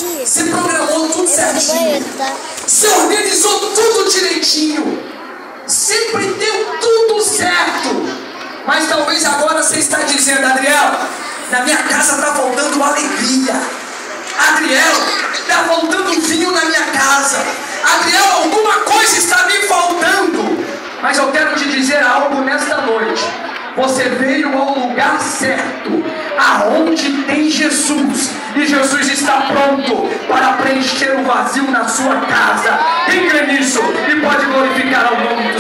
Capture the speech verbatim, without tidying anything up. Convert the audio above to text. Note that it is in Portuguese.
Você programou tudo certinho. Você organizou tudo direitinho. Sempre deu tudo certo. Mas talvez agora você está dizendo: Adriel, na minha casa está faltando alegria. Adriel, está faltando vinho na minha casa. Adriel, alguma coisa está me faltando. Mas eu quero te dizer algo nesta noite. Você veio ao lugar certo, aonde tem Jesus. E Jesus está pronto para preencher o vazio na sua casa. Quem crê nisso e pode glorificar ao nome de